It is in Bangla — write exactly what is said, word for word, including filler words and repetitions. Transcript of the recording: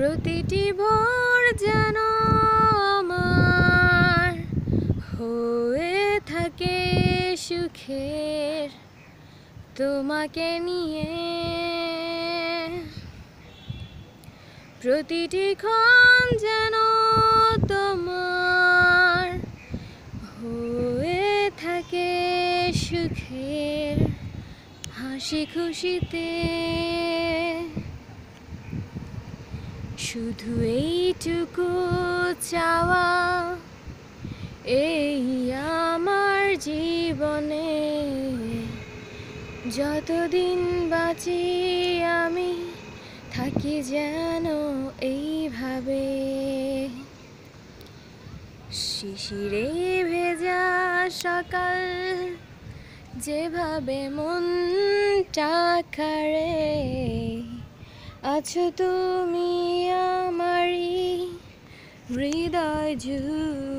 প্রতিটি ভোর যেন আমার হয়ে থাকে সুখের তোমাকে নিয়ে। প্রতিটি ক্ষণ যেন তোমার হয়ে থাকে সুখের হাসি খুশিতে। শুধু এইটুকু চাওয়া এই আমার জীবনে, যতদিন বাঁচি আমি থাকি যেন এইভাবে। শিশিরে ভেজা সকাল যেভাবে মনটা কাড়ে, আছো তুমি আমারই হৃদয় জুড়ে।